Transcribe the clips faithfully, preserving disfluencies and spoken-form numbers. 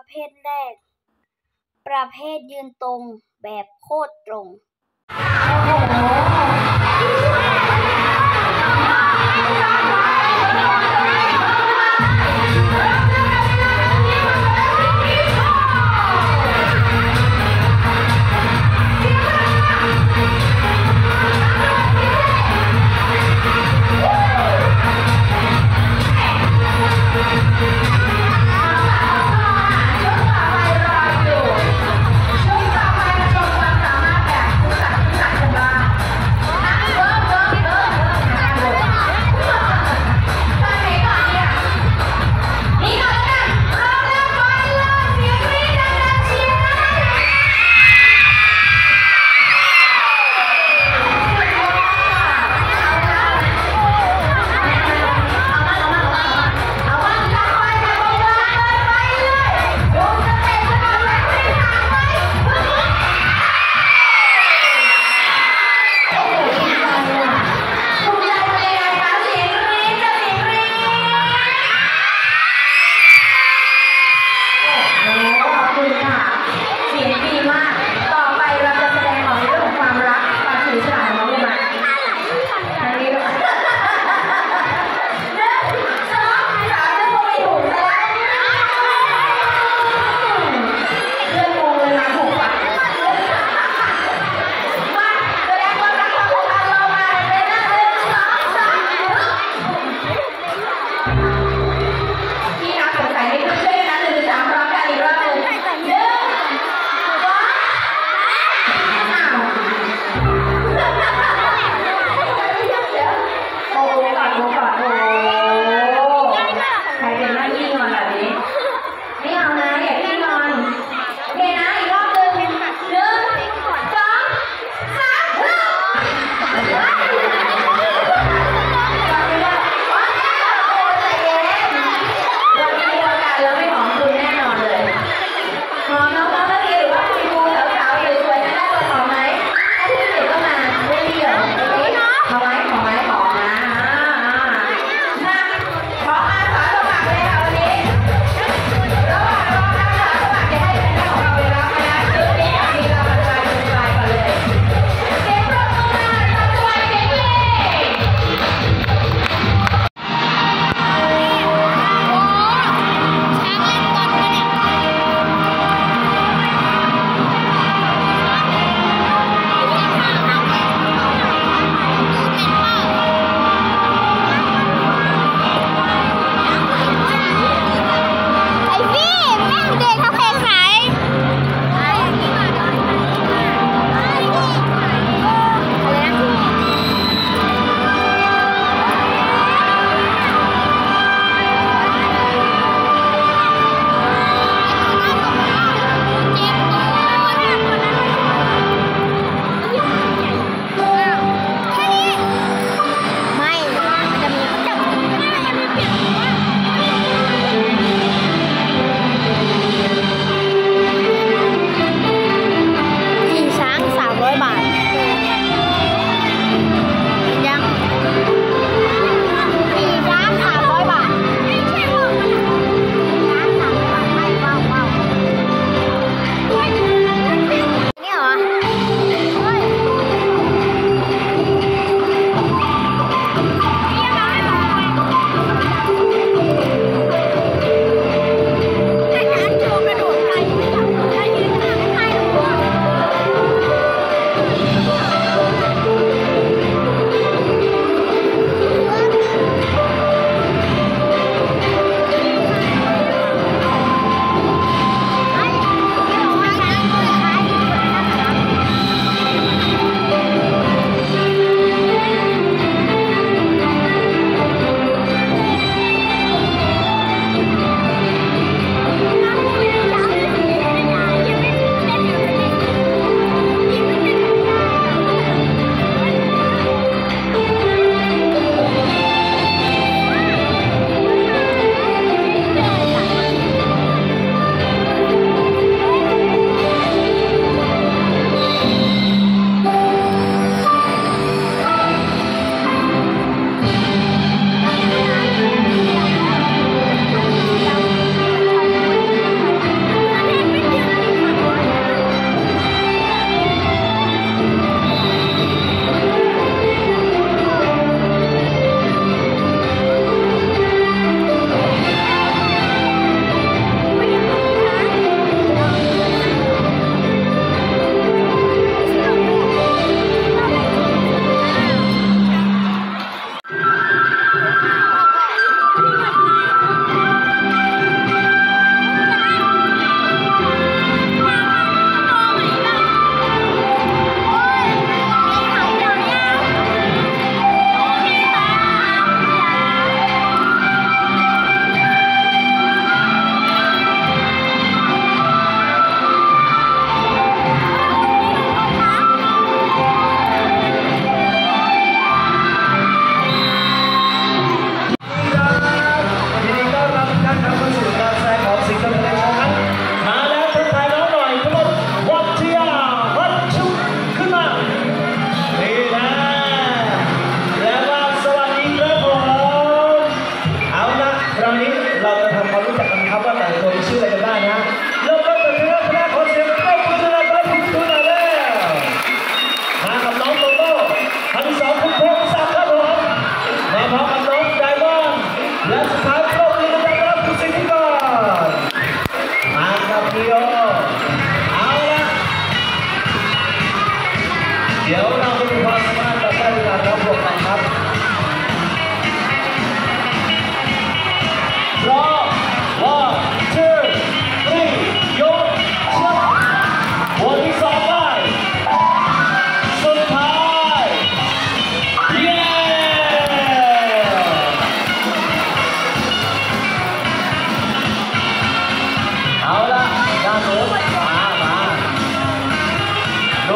ภทแรกประเภทยืนตรงแบบโคตรตรง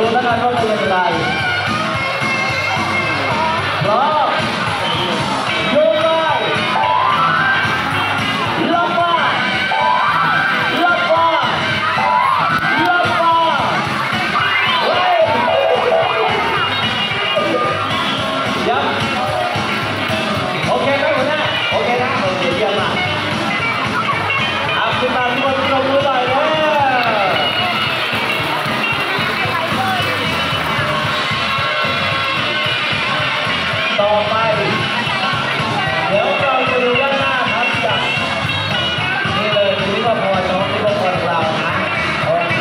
ดูแล้วกันว่าจะเป็นอะไรพร้อมโยนไปลงมาลงมาลงมาเฮ้ยยังโอเคไหมหัวหน้าโอเคนะโอเคเยี่ยมมากเอาขึ้นมาทุกคนลงมือหน่อยเลยต่อไปเดี๋ยวเราจะดูด้านหน้าครับจากนี่เลยนี่ก็พอน้องนี่ก็พอเรานะโอเค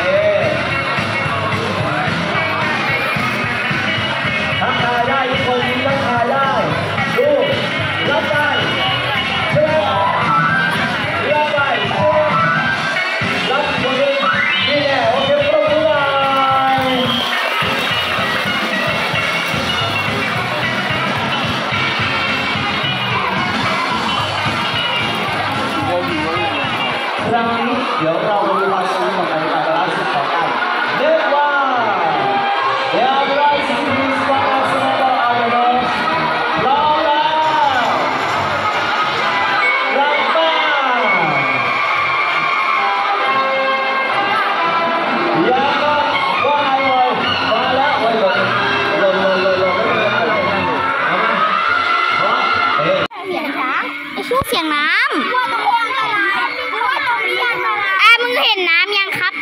ทักทายได้ทุกคนทักทายได้ดูรับได้เชื่อรับได้เชื่อรับคนนี้นี่แหละโอเคปรบมือหน่อยครั้งนี้เดี๋ยวเรามาดูความสนุกของการการรับสิ่งของกันเรียกว่าเดี๋ยวเราสิ่งที่สปอร์ตสปอร์ตเอาไปเลยรอแล้วรับมาอย่าก็ว่าไงเลยมาแล้วไว้ก่อนลงลงลงลงไม่เป็นไรเอามาเพราะเอ๊ะเสียงน้ำไอชื่อเสียงน้ำว่าตรงนี้อะไรว่าตรงนี้อะไรอ่ะมึงเห็นน้ำยังครับ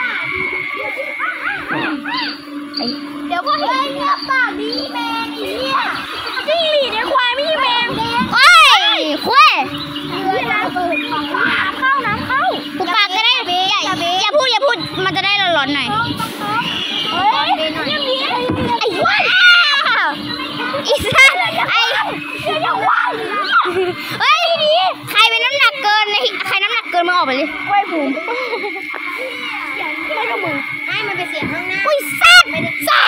เดี๋ยวก็เห็นเนี่ยปากดีแมงอีเนี่ยจิ้งหรีดในควายไม่ใช่แมงโอ้ยคุยน้ำเข้าน้ำเข้าปุกปากจะได้อย่าอย่าพูดอย่าพูดมันจะได้ร้อนๆหน่อยเฮ้ยไอ้ว้าอีสัตว์ไอ้เฮ้ยดีใครเป็นน้ำหนักเกินใครน้ำหนักเกินมึงออกไปเลยไว้ภูมิไม่ต้องมึงให้มันไปเสียงข้างหน้าอุ้ยสัตว์สอ